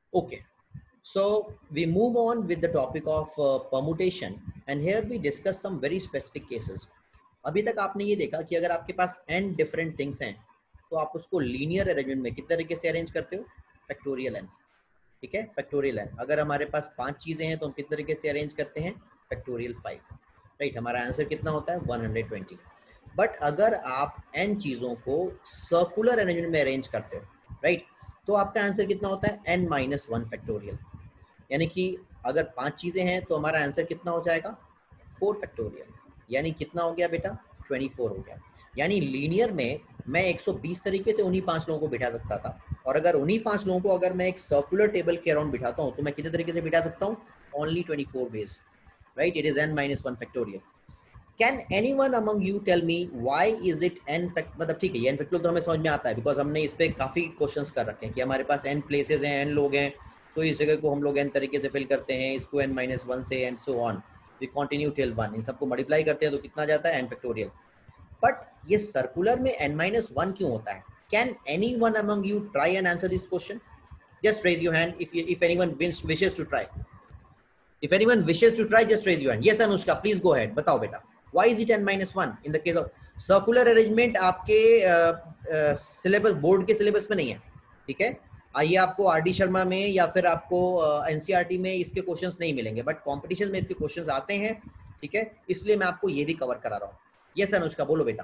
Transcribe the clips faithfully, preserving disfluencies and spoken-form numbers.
Okay, so we move on with the topic of uh, permutation, and here we discuss some very specific cases. अभी तक आपने ये देखा कि अगर आपके पास n डिफरेंट थिंग्स हैं तो आप उसको लीनियर अरेंजमेंट में किस तरीके से अरेंज करते हो, फैक्टोरियल n, ठीक है, फैक्टोरियल n। अगर हमारे पास पांच चीजें हैं तो हम किस तरीके से अरेंज करते हैं, फैक्टोरियल फाइव, राइट। हमारा आंसर कितना होता है, वन हंड्रेड ट्वेंटी। बट अगर आप n चीजों को सर्कुलर अरेंजमेंट में अरेंज करते हो, राइट, तो आपका आंसर कितना होता है, n माइनस वन फैक्टोरियल। यानी कि अगर पांच चीजें हैं तो हमारा आंसर कितना हो जाएगा, फोर फैक्टोरियल। यानी कितना हो गया बेटा, ट्वेंटी फोर हो गया। यानी लीनियर में मैं एक सौ बीस तरीके से उन्हीं पांच लोगों को बिठा सकता था, और अगर उन्हीं पांच लोगों को अगर मैं एक सर्कुलर टेबल के अराउंड बिठाता हूं तो मैं कितने तरीके से बिठा सकता हूं, only twenty four ways, right. It is n minus one factorial. Can any one among you tell me why is it in fact, मतलब ठीक है ये एन फैक्टोरियल तो हमें समझ में आता है बिकॉज हमने इस पर काफी क्वेश्चंस कर रखे हैं कि हमारे पास एन प्लेसेस हैं, एन लोग हैं, तो इस जगह को हम लोग एन तरीके से फिल करते हैं, इसको एन माइनस वन से and so on, we continue till one, इन सबको मल्टीप्लाई करते हैं तो कितना जाता है, एन फैक्टोरियल। बट ये सर्कुलर में n माइनस वन क्यों होता है? Can any one among you try and answer this question? Just raise your hand if if anyone wishes to try. If anyone wishes to try, just raise your hand. Yes, Anushka, please go ahead. बताओ बेटा, why is it n minus one in the case of circular arrangement? आपके syllabus, board के syllabus में नहीं है, ठीक है। आइए आपको आर डी शर्मा में या फिर आपको एनसीईआरटी में इसके क्वेश्चंस नहीं मिलेंगे, बट कॉम्पिटिशन में इसके क्वेश्चंस आते हैं, ठीक है, इसलिए मैं आपको ये भी कवर करा रहा हूँ। यस अनुष्का, बोलो बेटा।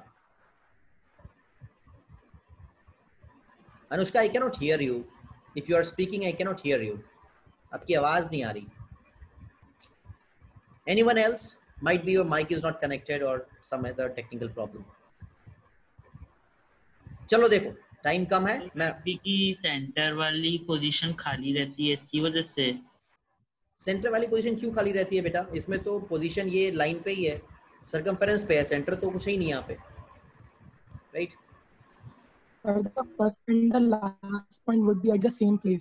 Anushka, I cannot hear you, if you are speaking I cannot hear you, आपकी आवाज नहीं आ रही। Anyone else? Might be your mic is not connected or some other technical problem. चलो देखो टाइम कम है, मैं की सेंटर वाली पोजीशन खाली रहती है, इसकी वजह से। सेंटर वाली पोजीशन क्यों खाली रहती है बेटा? इसमें तो पोजीशन ये लाइन पे ही है, सर्कमफेरेंस पे है, सेंटर तो कुछ ही नहीं यहाँ पे, right. Sir, the first and the last point would be at the same place.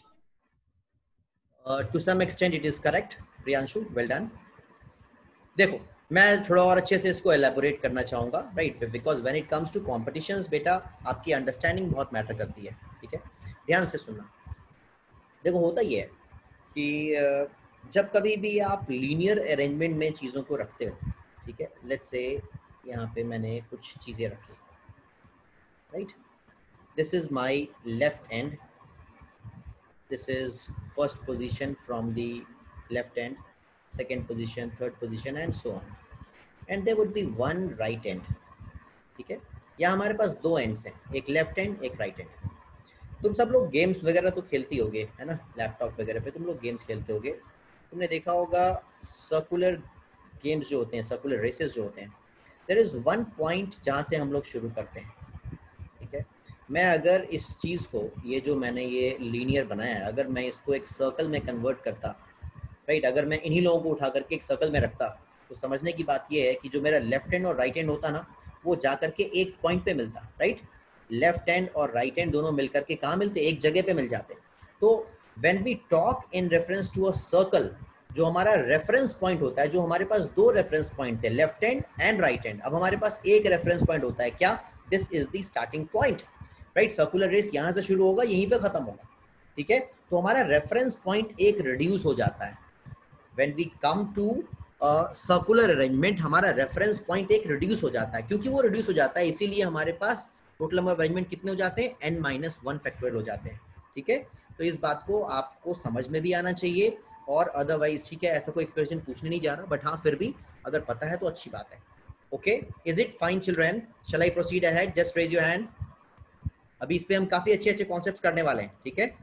Uh, to some extent it is correct, Priyanshu, well done. देखो मैं थोड़ा और अच्छे से इसको एलैबोरेट करना चाहूँगा, right, because when it comes to competitions बेटा आपकी अंडरस्टैंडिंग बहुत मैटर करती है, ठीक है। ध्यान से सुनना। देखो होता ये है कि जब कभी भी आप लीनियर अरेंजमेंट में चीज़ों को रखते हो, ठीक है, लेट्स से यहाँ पे मैंने कुछ चीज़ें रखी, right, this is my left end, this is first position from the left end, second position, third position and so on, and there would be one right end, ठीक है। यहाँ हमारे पास दो एंड्स हैं, एक लेफ्ट एंड एक right end. तुम सब लोग गेम्स वगैरह तो खेलती होगे, है ना, लैपटॉप वगैरह पे तुम लोग गेम्स खेलते होगे, तुमने देखा होगा सर्कुलर गेम्स जो होते हैं, सर्कुलर रेसेस जो होते हैं, देयर इज वन पॉइंट जहाँ से हम लोग शुरू करते हैं, ठीक है। मैं अगर इस चीज़ को, ये जो मैंने ये लीनियर बनाया है, अगर मैं इसको एक सर्कल में कन्वर्ट करता, राइट, अगर मैं इन्हीं लोगों को उठा करके एक सर्कल में रखता, तो समझने की बात ये है कि जो मेरा लेफ्ट हैंड और राइट हैंड होता ना, वो जा करके एक पॉइंट पे मिलता, राइट। लेफ्ट हैंड और राइट हैंड दोनों मिलकर के कहाँ मिलते, एक जगह पे मिल जाते। तो when we talk in reference to a circle, जो हमारा रेफरेंस पॉइंट होता है, जो हमारे पास दो रेफरेंस पॉइंट थे, left hand and right hand, अब हमारे पास एक रेफरेंस पॉइंट होता है, क्या, this is the starting point, right. Circular race यहाँ से शुरू होगा, यहीं पे खत्म होगा, ठीक है। तो हमारा रेफरेंस पॉइंट एक रिड्यूस हो जाता है। When we come to circular arrangement, हमारा रेफरेंस पॉइंट एक रिड्यूस हो जाता है, क्योंकि वो रिड्यूस हो जाता है इसीलिए हमारे पास टोटल नंबर ऑफ अरेंजमेंट कितने हो जाते हैं, n माइनस वन फैक्टोरियल हो जाते हैं, ठीक है। तो इस बात को आपको समझ में भी आना चाहिए, और अदरवाइज ठीक है, ऐसा कोई एक्सप्रेशन पूछने नहीं जा रहा, बट हाँ फिर भी अगर पता है तो अच्छी बात है। Okay, is it fine children? Shall I proceed ahead? Just raise your hand. अभी इस पे हम काफी अच्छे अच्छे कॉन्सेप्ट्स करने वाले हैं, ठीक है।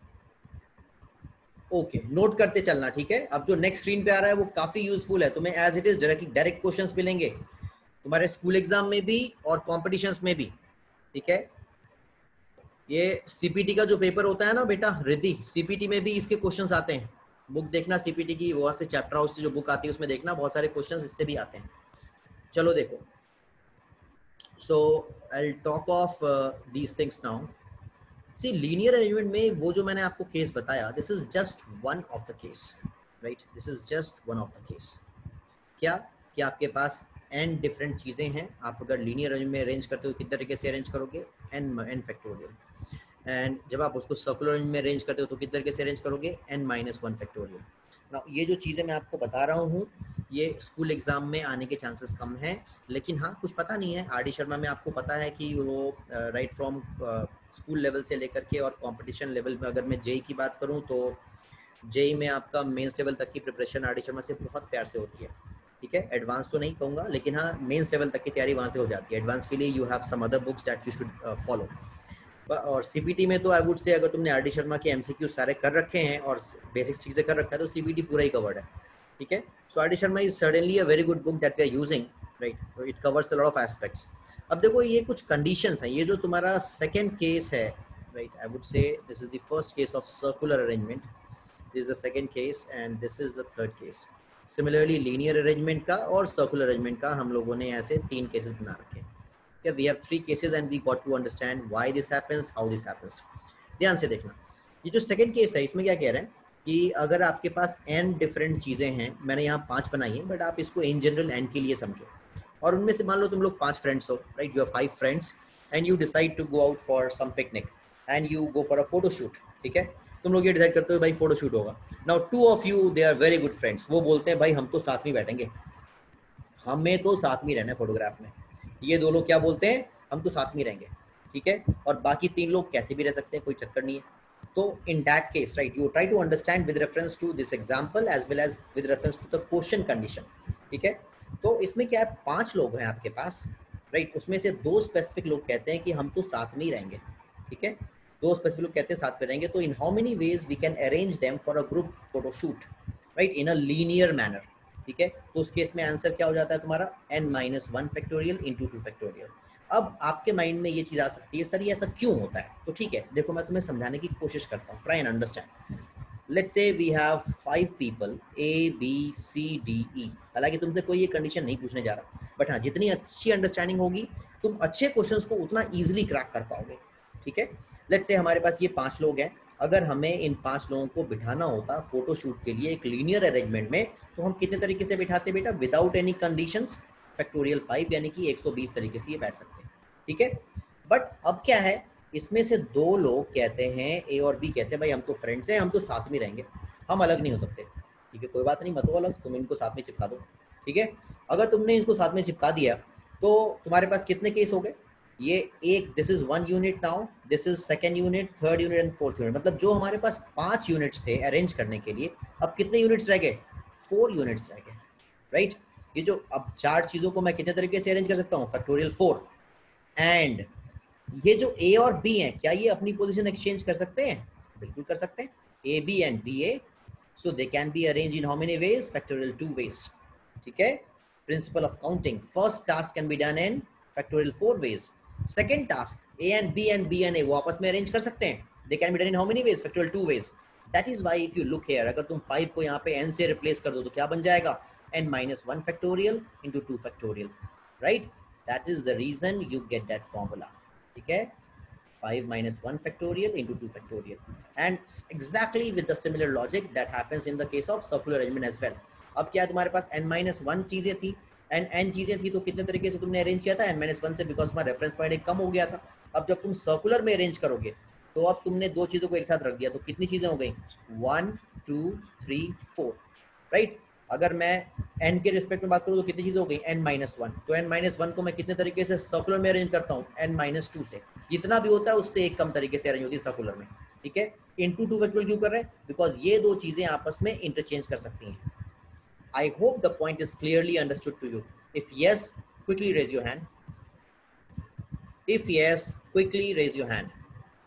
ओके okay, नोट करते चलना, ठीक है। अब जो नेक्स्ट स्क्रीन पे आ रहा है वो काफी यूजफुल है, तुम्हें as it is direct direct questions मिलेंगे तुम्हारे स्कूल एग्जाम में भी और कॉम्पिटिशन्स में भी, ठीक है। ये सीपीटी का जो पेपर होता है ना बेटा रिद्धि, सीपीटी में भी इसके क्वेश्चंस आते हैं। बुक देखना सीपीटी की, वहां से चैप्टर हाउस से जो बुक आती है उसमें देखना, बहुत सारे क्वेश्चंस इससे भी आते हैं। चलो देखो, so I will talk of these things now. See linear arrangement में वो जो मैंने आपको केस बताया, this is just one of the case, right, this is just one of the case. क्या कि आपके पास n डिफरेंट चीजें हैं, आप अगर लीनियर अरेंजमेंट में अरेंज करते हो किस तरीके से अरेंज करोगे, n n फैक्टोरियल। एंड जब आप उसको सर्कुलर में अरेंज करते हो तो किस तरीके से अरेंज करोगे, एन माइनस वन फैक्टोरियल। ना ये जो चीज़ें मैं आपको बता रहा हूँ ये स्कूल एग्जाम में आने के चांसेस कम हैं, लेकिन हाँ कुछ पता नहीं है। आर डी शर्मा में आपको पता है कि वो राइट फ्रॉम स्कूल लेवल से लेकर के और कंपटीशन लेवल में, अगर मैं जेई की बात करूँ तो जेई में आपका मेंस लेवल तक की प्रिपरेशन आर डी शर्मा से बहुत प्यार से होती है, ठीक है। एडवांस तो नहीं कहूँगा, लेकिन हाँ मेंस लेवल तक की तैयारी वहाँ से हो जाती है। एडवांस के लिए you have some other books that you should follow. और सीपीटी में तो आई वुड से अगर तुमने आर डी शर्मा के एमसीक्यू सारे कर रखे हैं और बेसिक चीज़ें कर रखा है तो सीपीटी पूरा ही कवर्ड है, ठीक है। So R D Sharma is certainly a very good book that we are using, right. It covers a lot of aspects. अब देखो ये कुछ कंडीशंस हैं। ये जो तुम्हारा सेकंड केस है, right, I would say this is the first case of circular arrangement, this is the second case and this is the third case. Similarly linear arrangement का और सर्कुलर अरेंजमेंट का हम लोगों ने ऐसे तीन केसेस बना रखे हैं। Yeah, we have three cases and we got to understand why this happens, how this happens. ध्यान से देखना, ये जो सेकंड केस है इसमें क्या कह रहे हैं कि अगर आपके पास n डिफरेंट चीज़ें हैं, मैंने यहाँ पांच बनाई हैं बट आप इसको इन जनरल n के लिए समझो, और उनमें से मान लो तुम लोग पांच फ्रेंड्स हो, right, you are five friends and you decide to go out for some picnic and you go for a photo shoot, ठीक है। तुम लोग ये डिसाइड करते हो भाई फोटो शूट होगा। Now two of you they are very good friends, वो बोलते हैं भाई हम तो साथ में बैठेंगे, हमें तो साथ में रहना है फोटोग्राफ में। ये दो लोग क्या बोलते हैं, हम तो साथ में रहेंगे, ठीक है। और बाकी तीन लोग कैसे भी रह सकते हैं, कोई चक्कर नहीं है। तो in that case, right, you try to understand with reference to this example as well as with reference to the question condition, ठीक है। तो इसमें क्या है, पांच लोग हैं आपके पास, राइट, उसमें से दो स्पेसिफिक लोग कहते हैं कि हम तो साथ में ही रहेंगे, ठीक है। दो स्पेसिफिक लोग कहते हैं साथ में रहेंगे, तो in how many ways we can arrange them for a group photoshoot, right, in a linear manner, ठीक है। तो उस केस में आंसर क्या हो जाता है तुम्हारा, n minus one factorial into two factorial. अब आपके माइंड में ये चीज आ सकती है, सर ये ऐसा क्यों होता है, तो ठीक है, देखो मैं तुम्हें समझाने की कोशिश करता हूँ, try and understand. Let's say we have five people A B C D E, हालांकि तुमसे कोई ये कंडीशन नहीं पूछने जा रहा, बट हाँ जितनी अच्छी अंडरस्टैंडिंग होगी तुम अच्छे क्वेश्चंस को उतना इजीली क्रैक कर पाओगे, ठीक है। लेट्स से हमारे पास ये पांच लोग हैं, अगर हमें इन पांच लोगों को बिठाना होता फोटो शूट के लिए एक लीनियर अरेंजमेंट में, तो हम कितने तरीके से बिठाते बेटा, without any conditions, factorial five यानी कि एक सौ बीस तरीके से ये बैठ सकते हैं, ठीक है। बट अब क्या है, इसमें से दो लोग कहते हैं, ए और बी कहते हैं भाई हम तो फ्रेंड्स हैं, हम तो साथ में रहेंगे, हम अलग नहीं हो सकते, ठीक है। कोई बात नहीं, मत हो अलग, तुम इनको साथ में चिपका दो, ठीक है। अगर तुमने इसको साथ में चिपका दिया तो तुम्हारे पास कितने केस हो गए, ये एक, this is one unit, now this is second unit, third unit and fourth unit, मतलब जो हमारे पास पांच यूनिट्स थे अरेंज करने के लिए, अब कितने यूनिट्स रह गए, फोर यूनिट्स रह गए, राइट। ये जो अब चार चीजों को मैं कितने तरीके से अरेंज कर सकता हूँ, फैक्टोरियल फोर। एंड ये जो ए और बी हैं, क्या ये अपनी पोजीशन एक्सचेंज कर सकते हैं, बिल्कुल कर सकते हैं, A B and B A, so they can be arrange in how many ways, factorial two ways, ठीक है। Principle of counting, first task can be done in factorial four ways, second task A and B and B and A वो आपस में arrange कर सकते हैं, they can be done in how many ways, factorial two ways. That is why if you look here, अगर तुम five को यहाँ पे n से रिप्लेस कर दो तो क्या बन जाएगा, n minus one factorial into two factorial, right. That is the reason you get that formula, ठीक है, five minus one factorial into two factorial, and exactly with the similar logic that happens in the case of circular arrangement as well. अब क्या है, तुम्हारे पास n minus one चीजें थी and n चीजें थी, तो कितने तरीके से तुमने अरेंज किया था, n minus one से, बिकॉज तुम्हारा रेफरेंस पॉइंट एक कम हो गया था। अब जब तुम सर्कुलर में अरेंज करोगे तो अब तुमने दो चीजों को एक साथ रख दिया, तो कितनी चीजें हो गई, one two three four, right. अगर मैं n के रिस्पेक्ट में बात करूँ तो कितनी चीजें हो गई, n माइनस वन, तो n माइनस वन को मैं कितने तरीके से सर्कुलर में अरेंज करता हूँ, n माइनस टू से, जितना भी होता है उससे एक कम तरीके से अरेंज होती है सर्कुलर में, ठीक है। इनटू टू फैक्टोरियल क्यों कर रहे हैं, बिकॉज ये दो चीजें आपस में इंटरचेंज कर सकती हैं। I hope the point is clearly understood to you. If yes, quickly raise your hand, if yes quickly raise your hand.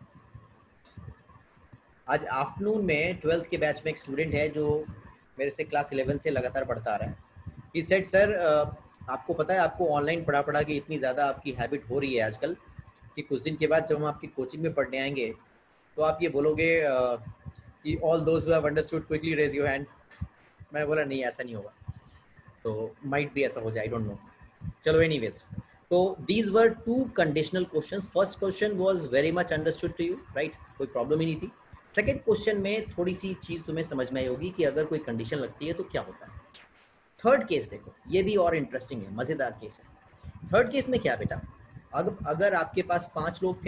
आज आफ्टरनून में ट्वेल्थ के बैच में एक स्टूडेंट है जो मेरे से क्लास इलेवन से लगातार पढ़ता आ रहा है। ही सेड सर, आपको पता है आपको ऑनलाइन पढ़ा पढ़ा के इतनी ज़्यादा आपकी हैबिट हो रही है आजकल कि कुछ दिन के बाद जब हम आपकी कोचिंग में पढ़ने आएंगे तो आप ये बोलोगे कि all those who have understood quickly raise your hand. मैंने बोला नहीं, ऐसा नहीं होगा, तो माइट भी ऐसा हो जाए, आई डोंट नो। चलो एनीवेज, तो these were two conditional questions. First question was very much understood to you, right, कोई प्रॉब्लम ही नहीं थी। सेकेंड क्वेश्चन में थोड़ी सी चीज तुम्हें समझ में आई होगी कि अगर कोई कंडीशन लगती है तो क्या होता है। थर्ड केस देखो, ये भी और इंटरेस्टिंग है, मजेदार केस है। थर्ड केस में क्या बेटा, अगर अगर आपके पास पांच लोग थे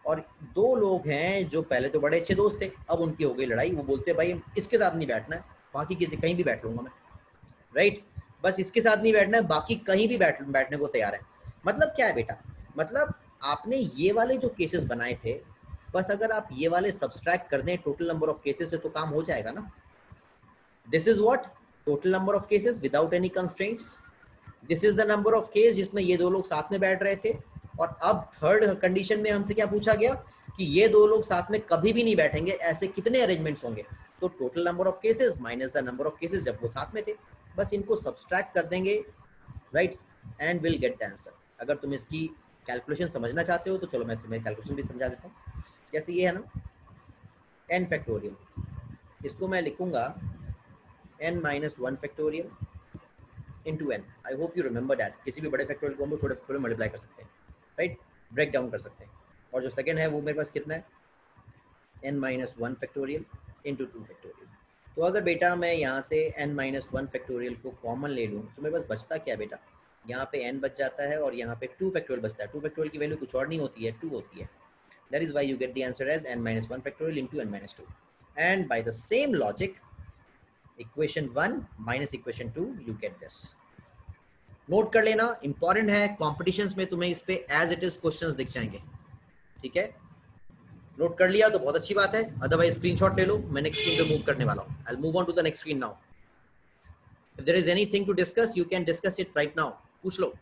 और दो लोग हैं जो पहले तो बड़े अच्छे दोस्त थे, अब उनकी हो गई लड़ाई। वो बोलते भाई इसके साथ नहीं बैठना है, बाकी किसी कहीं भी बैठ लूंगा मैं, राइट, बस इसके साथ नहीं बैठना है, बाकी कहीं भी बैठ बैठने को तैयार है। मतलब क्या है बेटा, मतलब आपने ये वाले जो केसेस बनाए थे, बस अगर आप ये वाले सब्सट्रैक्ट कर दें टोटल नंबर ऑफ केसेस से तो काम हो जाएगा ना। This is what total number of cases without any constraints. This is the number of case जिसमें ये दो लोग साथ में बैठ रहे थे। और अब थर्ड कंडीशन में हमसे क्या पूछा गया कि ये दो लोग साथ में कभी भी नहीं बैठेंगे, ऐसे कितने अरेंजमेंट्स होंगे। तो total number of cases minus the number of cases जब वो साथ में थे, बस इनको सब्सट्रैक्ट कर देंगे, right, and will get the answer. अगर तुम इसकी कैलकुलेशन समझना चाहते हो तो चलो मैं तुम्हें कैलकुलेशन भी समझा देता हूँ। जैसे ये है ना n फैक्टोरियल, इसको मैं लिखूंगा n minus one factorial into N. I hope you remember that. किसी भी बड़े फैक्टोरियल को हम लोग छोटे फैक्टोरियल मल्टीप्लाई कर सकते हैं, राइट, ब्रेक डाउन कर सकते हैं। और जो सेकंड है वो मेरे पास कितना है, n minus one factorial into two factorial. तो अगर बेटा मैं यहाँ से n माइनस वन फैक्टोरियल को कॉमन ले लूँ तो मेरे पास बचता क्या है बेटा, यहाँ पे n बच जाता है और यहाँ पे टू फैक्टोरियल बचता है। टू फैक्टोरियल की वैल्यू कुछ और नहीं होती है, टू होती है। That is why you get the answer as n minus one factorial into n minus two. And by the same logic equation one minus equation two you get this. Note कर लेना, important है, competitions में तुम्हें इस पे as it is questions दिख जाएंगे, ठीक है। नोट कर लिया तो बहुत अच्छी बात है, अदरवाइज स्क्रीनशॉट ले लो, मैं नेक्स्ट स्क्रीन पे मूव करने वाला हूं। I will move on to the next screen now. If there is anything to discuss you can discuss it right now, पूछ लो।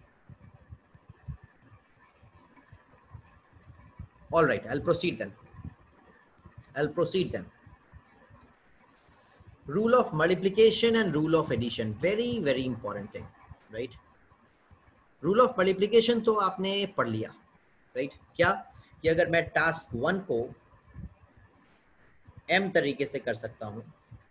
All right, I will proceed then I will proceed then Rule of multiplication and rule of addition, very very important thing, right? Rule of multiplication तो आपने पढ़ लिया, right? क्या कि अगर मैं टास्क वन को m तरीके से कर सकता हूँ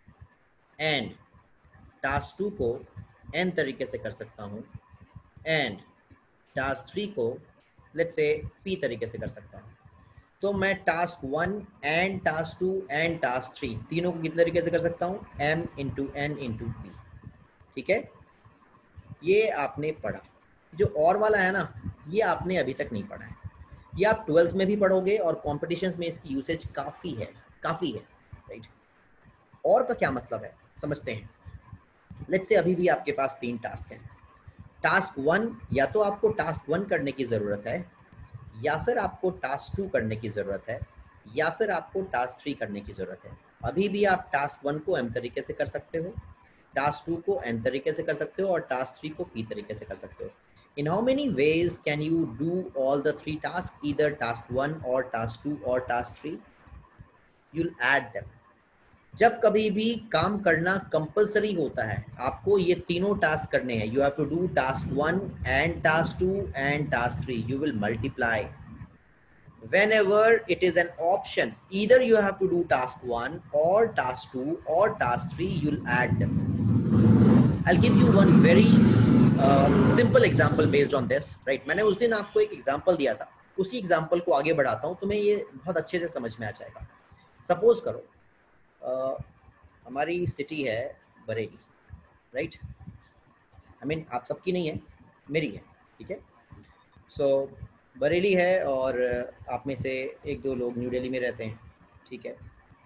एंड टास्क टू को n तरीके से कर सकता हूँ एंड टास्क थ्री को लेट्स से p तरीके से कर सकता हूँ, तो मैं task one and task two and task three तीनों को कितने तरीके से कर सकता हूँ, m into N into P, ठीक है। ये आपने पढ़ा। जो और वाला है ना, ये आपने अभी तक नहीं पढ़ा है, ये आप ट्वेल्थ में भी पढ़ोगे और कॉम्पिटिशन्स में इसकी यूसेज काफ़ी है, काफ़ी है, राइट। और का क्या मतलब है समझते हैं। लेट्स से अभी भी आपके पास तीन टास्क हैं। टास्क वन या तो आपको टास्क वन करने की ज़रूरत है, या फिर आपको टास्क टू करने की ज़रूरत है, या फिर आपको टास्क थ्री करने की ज़रूरत है। अभी भी आप टास्क वन को m तरीके से कर सकते हो, टास्क टू को n तरीके से कर सकते हो और टास्क थ्री को p तरीके से कर सकते हो। In how many ways can you do all the three task, either task one और टास्क टू और task three, you'll add them. जब कभी भी काम करना कंपलसरी होता है, आपको ये तीनों टास्क करने हैं, you have to do task one and task two and task three, you will multiply. Whenever it is an option, either you have to do task one or task two or task three, you'll add them. I'll give you one very uh, simple example based on this, right? मैंने उस दिन आपको एक example दिया था, उसी example को आगे बढ़ाता हूँ, तुम्हें ये बहुत अच्छे से समझ में आ जाएगा। Suppose करो Uh, हमारी सिटी है बरेली, राइट, आई मीन आप सबकी नहीं है, मेरी है, ठीक है। सो so, बरेली है और आप में से एक दो लोग न्यू दिल्ली में रहते हैं, ठीक है।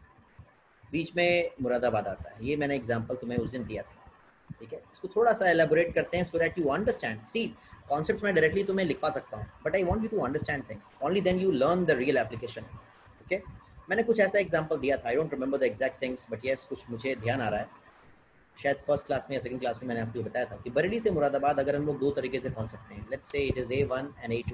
बीच में मुरादाबाद आता है, ये मैंने एग्जांपल तुम्हें उस दिन दिया था, ठीक है। इसको थोड़ा सा एलेबोरेट करते हैं so that you understand. See concept मैं डायरेक्टली तुम्हें लिखवा सकता हूँ, but I want you to understand things, only then you learn the real application, okay. मैंने कुछ ऐसा एग्जांपल दिया था, I don't remember the exact things, but yes कुछ मुझे ध्यान आ रहा है, शायद फर्स्ट क्लास में या सेकंड क्लास में मैंने आपको बताया था कि बरेली से मुरादाबाद अगर हम लोग दो तरीके से पहुंच सकते हैं, let's say it is A one and A two,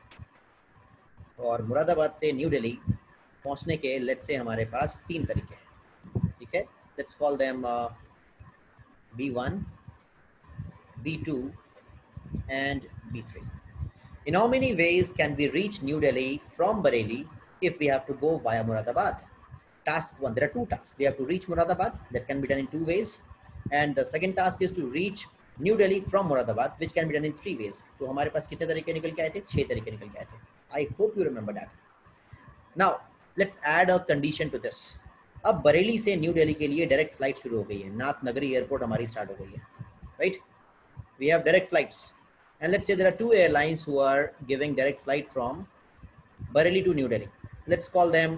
और मुरादाबाद से न्यू दिल्ली पहुंचने के लेट्स से हमारे पास तीन तरीके हैं, ठीक है। Let's call them B one, B two and B three. In how many ways can we reach New Delhi from Bareilly if we have to go via Moradabad? Task one, there are two tasks. We have to reach Moradabad, that can be done in two ways. And the second task is to reach New Delhi from Moradabad, which can be done in three ways. तो हमारे पास कितने तरीके निकल के आए थे? छह तरीके निकल के आए थे. I hope you remember that. Now, let's add a condition to this. अब बरेली से न्यू दिल्ली के लिए डायरेक्ट फ्लाइट शुरू हो गई है, नाथ नगरी एयरपोर्ट हमारी स्टार्ट हो गई है, right. We have direct flights. And let's say there are two airlines who are giving direct flight from Bareilly to New Delhi. Let's call them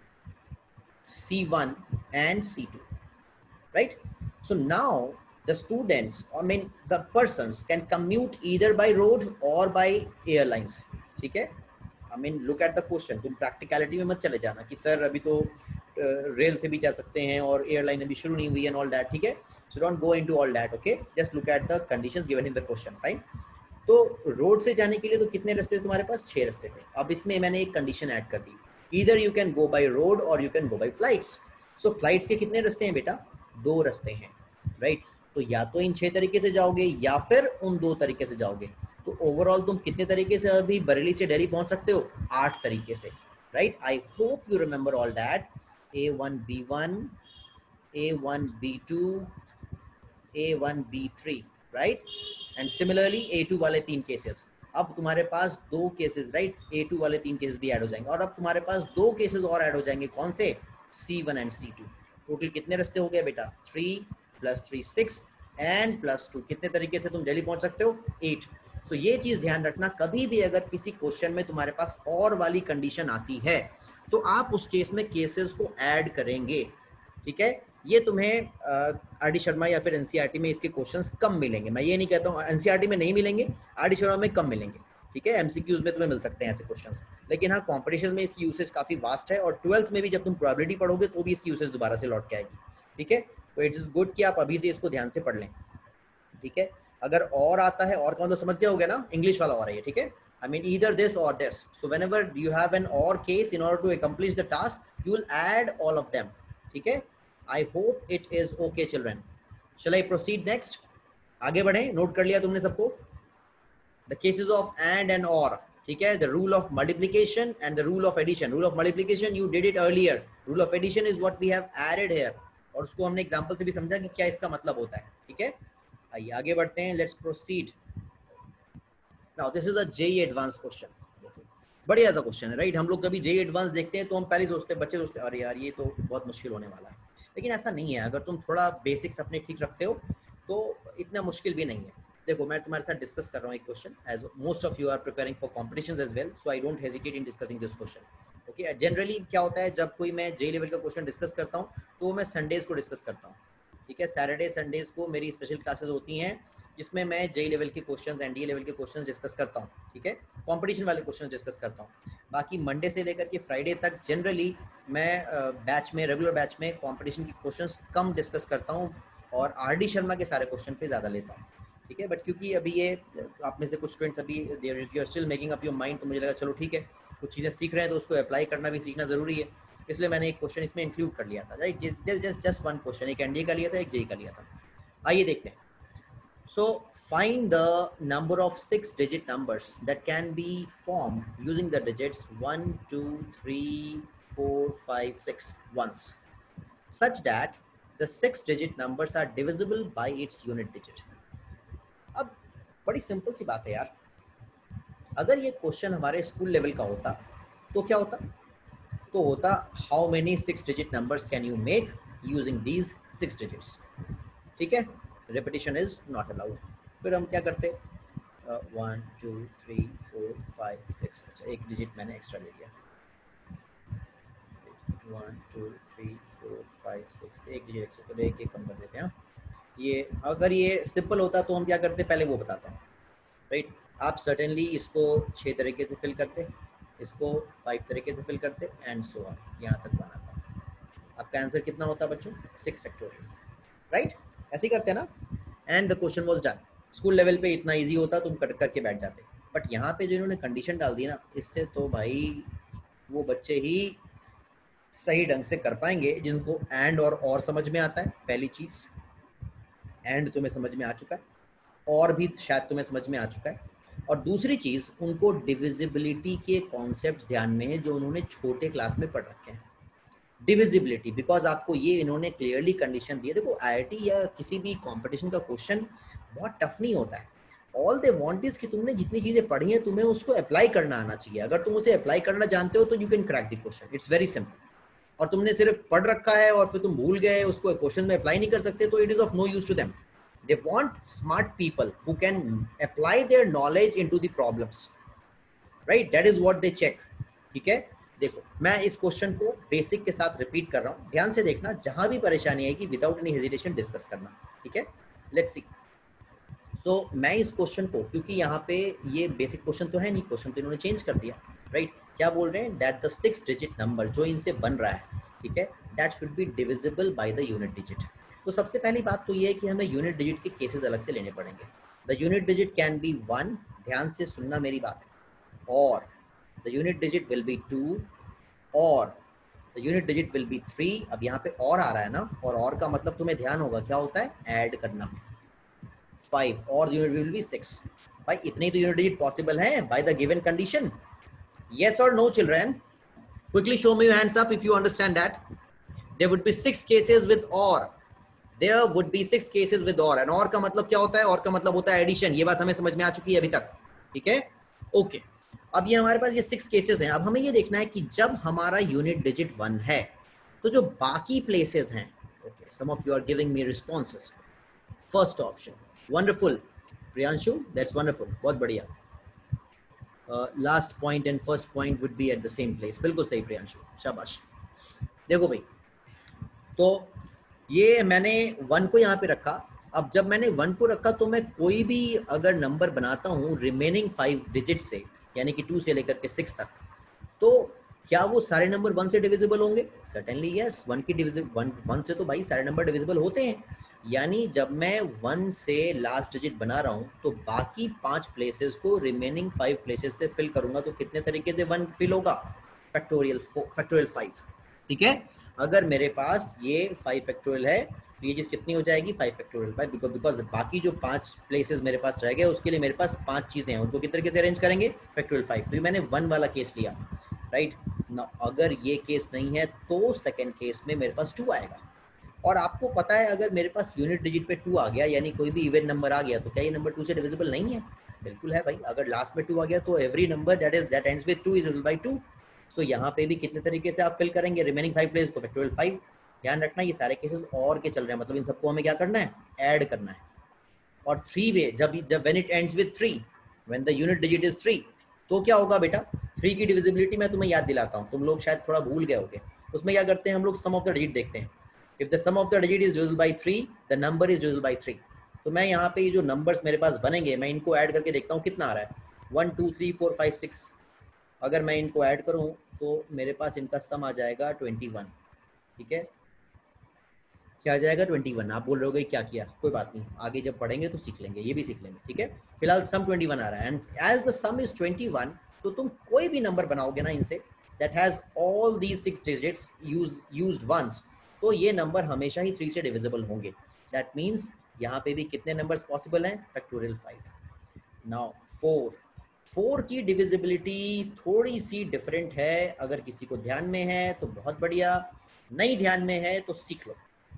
C one and C two, right? So now the students, I mean the persons can commute either by road or by airlines. ठीक है? I mean look at the question. तुम practicality में मत चले जाना कि sir अभी तो रेल uh, से भी जा सकते हैं और एयरलाइन अभी शुरू नहीं हुई and all that. ठीक है? So don't go into all that. Okay? Just look at the conditions given in the question. Fine? तो रोड से जाने के लिए तो कितने रास्ते थे तुम्हारे पास? छह रास्ते थे. अब इसमें मैंने एक कंडीशन ऐड कर दी. Either you can go by road or you can go by flights. So flights के कितने रास्ते हैं बेटा? दो रास्ते हैं, राइट? तो या तो इन छह तरीके से जाओगे या फिर उन दो तरीके से जाओगे. तो ओवरऑल तुम कितने तरीके से अभी बरेली से दिल्ली पहुंच सकते हो? आठ तरीके से, right? I hope you remember all that. A one B one, A one B two, A one B three, right? And similarly A two वाले तीन केसेस. अब तुम्हारे पास दो केसेस, राइट? ए टू वाले तीन केसेस भी ऐड हो जाएंगे और अब तुम्हारे पास दो केसेस और ऐड हो जाएंगे. कौन से? C one and C two. Total कितने रास्ते हो गए बेटा? Three plus three six and plus two. कितने तरीके से तुम दिल्ली पहुंच सकते हो? एट. तो ये चीज ध्यान रखना, कभी भी अगर किसी क्वेश्चन में तुम्हारे पास और वाली कंडीशन आती है तो आप उस केस में केसेस को ऐड करेंगे. ठीक है? ये तुम्हें आर डी शर्मा या फिर एनसीईआरटी में इसके क्वेश्चंस कम मिलेंगे. मैं ये नहीं कहता हूँ एनसीईआरटी में नहीं मिलेंगे, आर डी शर्मा में कम मिलेंगे. ठीक है? एमसीक्यूज में तुम्हें मिल सकते हैं ऐसे क्वेश्चंस, लेकिन हाँ कॉम्पिटिशन में इसकी यूसेज काफी वास्ट है और ट्वेल्थ में भी जब तुम प्रोबेबिलिटी पढ़ोगे तो भी इसकी यूसेज दोबारा से लौट के आएगी. ठीक है? तो इट इज गुड कि आप अभी से इसको ध्यान से पढ़ लें. ठीक है? अगर और आता है, और का मतलब समझ गए होगे ना, इंग्लिश वाला और है ये. ठीक है? I mean either this or this. So whenever you have an or case, in order to accomplish the task, you will add all of them. ठीक है? I hope it is okay, children. Shall I proceed next? आगे बढ़े. Note कर लिया तुमने सबको? The cases of and and or. ठीक है? The rule of multiplication and the rule of addition. Rule of multiplication you did it earlier. Rule of addition is what we have added here. और उसको हमने example से भी समझा कि क्या इसका मतलब होता है. ठीक है? आइए आगे बढ़ते हैं. Let's proceed. Now this is a J E E advanced question. बढ़िया सा क्वेश्चन है, राइट? हम लोग कभी J E E advanced देखते हैं तो हम पहले सोचते हैं, बच्चे सोचते हैं अरे यार ये तो बहुत मुश्किल होने वाला है, लेकिन ऐसा नहीं है. अगर तुम थोड़ा बेसिक्स अपने ठीक रखते हो तो इतना मुश्किल भी नहीं है. देखो मैं तुम्हारे साथ डिस्कस कर रहा हूँ एक question, as most of you are preparing for competitions as well, so I don't hesitate in discussing this question. Okay? Generally क्या होता है, जब कोई मैं जे लेवल का क्वेश्चन डिस्कस करता हूँ तो मैं संडेज को डिस्कस करता हूँ. ठीक है? सैटरडे संडेज को मेरी स्पेशल क्लासेस होती हैं जिसमें मैं जे लेवल के क्वेश्चंस, एनडीए लेवल के क्वेश्चंस डिस्कस करता हूँ. ठीक है? कंपटीशन वाले क्वेश्चंस डिस्कस करता हूँ. बाकी मंडे से लेकर के फ्राइडे तक जनरली मैं बैच में, रेगुलर बैच में कंपटीशन के क्वेश्चंस कम डिस्कस करता हूँ और आर डी शर्मा के सारे क्वेश्चन पे ज़्यादा लेता हूँ. ठीक है? बट क्योंकि अभी ये आप में से कुछ स्टूडेंट्स अभी there you are still making up your mind, तो मुझे लगा चलो ठीक है, कुछ चीज़ें सीख रहे हैं तो उसको अप्लाई करना भी सीखना ज़रूरी है, इसलिए मैंने एक क्वेश्चन इसमें इंक्लूड कर लिया था. Right? Just just one question, एक एनडीए का लिया था, एक जेई का लिया था. आइए देखते हैं. So find the number of six digit numbers that can be formed using the digits one, two, three, four, five, six once, such that the six digit numbers are divisible by its unit digit. अब बड़ी simple सी बात है यार. अगर ये question हमारे school level का होता तो क्या होता? तो होता how many six digit numbers can you make using these six digits. ठीक है? Repetition is not allowed. फिर हम क्या करते? One two three four five six. अच्छा एक डिजिट मैंने एक्स्ट्रा ले लिया. One two three four five six, एक डिजिट एक्स्ट्रा, तो एक एक कम कर देते हैं. ये अगर ये सिंपल होता तो हम क्या करते? पहले वो बताता हूँ. राइट? आप सर्टेनली इसको छः तरीके से फिल करते, इसको फाइव तरीके से फिल करते एंड सो ऑन, यहाँ तक बनाता. आपका आंसर कितना होता बच्चों? Six factorial. राइट? ऐसे ही करते हैं ना. And the question was done. School level पे इतना इजी होता, तुम कट करके बैठ जाते. बट यहाँ पे जो इन्होंने कंडीशन डाल दी ना, इससे तो भाई वो बच्चे ही सही ढंग से कर पाएंगे जिनको एंड और और समझ में आता है. पहली चीज, एंड तुम्हें समझ में आ चुका है, और भी शायद तुम्हें समझ में आ चुका है. और दूसरी चीज, उनको डिविजिबिलिटी के कॉन्सेप्ट ध्यान में है जो उन्होंने छोटे क्लास में पढ़ रखे हैं. डिविजिबिलिटी, बिकॉज आपको ये इन्होंने क्लियरली कंडीशन दी है. देखो आईआईटी या किसी भी कंपटीशन का क्वेश्चन बहुत टफ नहीं होता है. ऑल दे वांट इज कि तुमने जितनी चीजें पढ़ी हैं तुम्हें उसको अप्लाई करना आना चाहिए. अगर तुम उसे अप्लाई करना जानते हो तो you can crack the question. It's very simple. और तुमने सिर्फ पढ़ रखा है और फिर तुम भूल गए, उसको क्वेश्चन में अप्लाई नहीं कर सकते, तो it is of no use to them. They want smart people who can apply their knowledge into the problems. Right? That is what they check. ठीक है, देखो मैं इस क्वेश्चन को बेसिक के साथ रिपीट कर रहा हूँ, ध्यान से देखना, जहां भी परेशानी आएगी विदाउट एनी हेजिटेशन डिस्कस करना, ठीक है। Let's see. सो मैं इस क्वेश्चन को, क्योंकि यहाँ पे ये बेसिक क्वेश्चन तो है नहीं, क्वेश्चन तो इन्होंने चेंज कर दिया, राइट right? क्या बोल रहे हैं, that the six digit number जो इनसे बन रहा है, ठीक है, that should be divisible by the unit digit. तो सबसे पहली बात तो ये है कि हमें यूनिट डिजिट के केसेस अलग से लेने पड़ेंगे। The unit digit can be one, ध्यान से सुनना मेरी बात, और the unit digit will be two, और the unit digit will be three. अब यहाँ पे और आ रहा है ना, और और का मतलब तुम्हें ध्यान होगा क्या होता है, ऐड करना, फाइव, और यूनिट विल बी सिक्स। भाई इतने तो यूनिट डिजिट पॉसिबल हैं by the given condition, yes or no children? Quickly show me your hands up if you understand that. There would be six cases with or, there would be six cases with or, and or का मतलब क्या होता है, और का मतलब होता है एडिशन। ये बात हमें समझ में आ चुकी है अभी तक, ठीक है, ओके। अब ये हमारे पास ये सिक्स केसेस हैं। अब हमें ये देखना है कि जब हमारा यूनिट डिजिट वन है तो जो बाकी प्लेसेस हैं, okay, some of you are giving me responses. First option, wonderful Priyanshu, that's wonderful, बहुत बढ़िया। Last point and first point would be at the same place, बिल्कुल सही प्रियांशु, शाबाश। देखो भाई, तो ये मैंने वन को यहाँ पे रखा। अब जब मैंने वन को रखा तो मैं कोई भी अगर नंबर बनाता हूँ रिमेनिंग फाइव डिजिट से, यानी कि टू से लेकर के सिक्स तक, तो क्या वो सारे नंबर वन से डिविजिबल होंगे? सर्टेनली यस, वन की डिविजिबल, वन वन से तो भाई सारे नंबर डिविजिबल होते हैं। यानी जब मैं वन से लास्ट डिजिट बना रहा हूँ तो बाकी पांच प्लेसेस को रिमेनिंग फाइव प्लेसेस से फिल करूंगा, तो कितने तरीके से वन फिल होगा, फैक्टोरियल फैक्टोरियल फाइव, ठीक है। अगर मेरे पास ये फाइव फैक्टोरियल है तो ये चीज कितनी हो जाएगी, five factorial by, because because बाकी जो पांच प्लेसेस मेरे पास रह गए उसके लिए मेरे पास पांच चीजें हैं, उनको किस तरीके से अरेंज करेंगे, फैक्टोरियल फाइव। तो ये मैंने वन वाला केस लिया, राइट ना। अगर ये केस नहीं है तो सेकेंड केस में मेरे पास टू आएगा। और आपको पता है अगर मेरे पास यूनिट डिजिट पे टू आ गया, यानी कोई भी इवन नंबर आ गया, तो क्या ये नंबर टू से डिविजिबल नहीं है? बिल्कुल है भाई। अगर लास्ट में टू आ गया तो every number that is that ends with two is divisible by two. So यहाँ पे भी कितने तरीके से आप फिल करेंगे रिमेनिंग फाइव प्लेस को, फैक्टोरियल फाइव। ध्यान रखना ये सारे केसेस और के चल रहे हैं, मतलब इन सबको हमें क्या करना है, ऐड करना है। और थ्री वे, जब जब when it ends with three, when the unit digit is three, तो क्या होगा बेटा, थ्री की डिविजिबिलिटी मैं तुम्हें याद दिलाता हूँ, तुम लोग शायद थोड़ा भूल गए होगे। उसमें क्या करते हैं हम लोग, सम ऑफ द डिजिट देखते हैं। If the sum of the digit is divisible by three, the number is divisible by three. तो मैं यहाँ पे ये जो numbers मेरे पास बनेंगे, मैं इनको ऐड करके देखता हूँ कितना आ रहा है, one two three four five six. अगर मैं इनको ऐड करूँ तो मेरे पास इनका सम आ जाएगा ट्वेंटी वन, ठीक है। क्या आ जाएगा, ट्वेंटी वन। आप बोल रहे होगे क्या किया, कोई बात नहीं, आगे जब पढ़ेंगे तो सीख लेंगे, ये भी सीख लेंगे, ठीक है। फिलहाल सम ट्वेंटी वन आ रहा है, and as the sum is twenty one, तो तुम कोई भी नंबर बनाओगे ना इनसे that has all these six digits use used once, तो ये नंबर हमेशा ही थ्री से डिविजिबल होंगे। दैट मीन्स यहाँ पे भी कितने नंबर्स पॉसिबल हैं, factorial five. Now four, four की डिविजिबिलिटी थोड़ी सी डिफरेंट है। अगर किसी को ध्यान में है तो बहुत बढ़िया, नहीं ध्यान में है तो सीख लो।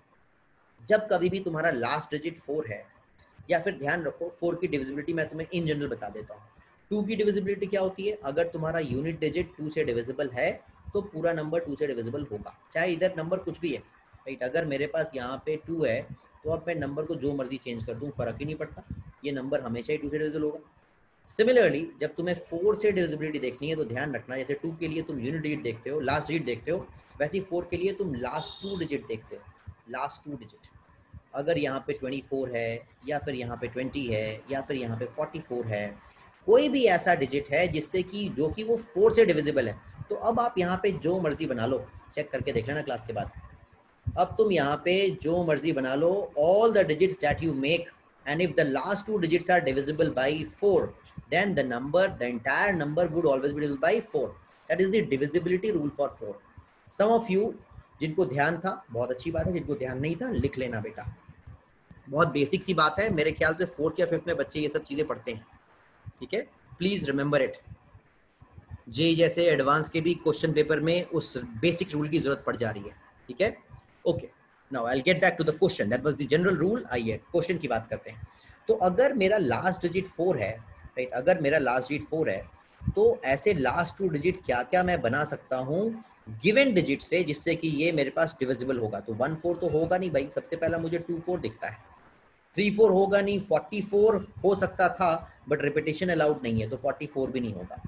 जब कभी भी तुम्हारा लास्ट डिजिट फोर है, या फिर ध्यान रखो फोर की डिविजिबिलिटी मैं तुम्हें इन जनरल बता देता हूँ। टू की डिविजिबिलिटी क्या होती है, अगर तुम्हारा यूनिट डिजिट टू से डिविजिबल है तो पूरा नंबर टू से डिविजिबल होगा, चाहे इधर नंबर कुछ भी है, राइट। अगर मेरे पास यहाँ पे टू है तो अब मैं नंबर को जो मर्जी चेंज कर दूँ, फर्क ही नहीं पड़ता, ये नंबर हमेशा ही टू से डिविजिबल होगा। सिमिलरली जब तुम्हें फोर से डिविजिबिलिटी देखनी है तो ध्यान रखना, जैसे टू के लिए तुम यूनिट डिजिट देखते हो, लास्ट डिजिट देखते हो, वैसे ही फोर के लिए तुम लास्ट टू डिजिट देखते हो, लास्ट टू डिजिट। अगर यहाँ पे ट्वेंटी फोर है, या फिर यहाँ पे ट्वेंटी है, या फिर यहाँ पे फोर्टी फोर है, कोई भी ऐसा डिजिट है जिससे कि जो कि वो फोर से डिविजिबल है, तो अब आप यहाँ पे जो मर्जी बना लो, चेक करके देख लेना क्लास के बाद। अब तुम यहाँ पे जो मर्जी बना लो, all the digits that you make, and if the last two digits are divisible by four, then the number, the entire number would always be divisible by four. That is the divisibility rule for four. Some of you जिनको ध्यान था, बहुत अच्छी बात है, जिनको ध्यान नहीं था लिख लेना बेटा, बहुत बेसिक सी बात है। मेरे ख्याल से फोर्थ या फिफ्थ में बच्चे ये सब चीजें पढ़ते हैं, ठीक है। Please remember it. जे जैसे एडवांस के भी क्वेश्चन पेपर में उस बेसिक रूल की जरूरत पड़ जा रही है, ठीक है। Okay, now I will get back to the question, that was the general rule. आइए क्वेश्चन की बात करते हैं। तो अगर मेरा लास्ट डिजिट फोर है, राइट, अगर मेरा लास्ट डिजिट फोर है तो ऐसे लास्ट टू डिजिट क्या क्या मैं बना सकता हूँ गिवन डिजिट से, जिससे कि ये मेरे पास डिविजिबल होगा। तो वन फोर तो होगा नहीं भाई, सबसे पहला मुझे टू फोर दिखता है, थ्री फोर होगा नहीं, फोर्टी फोर हो सकता था बट रिपीटेशन अलाउड नहीं है तो फोर्टी फोर भी नहीं होगा।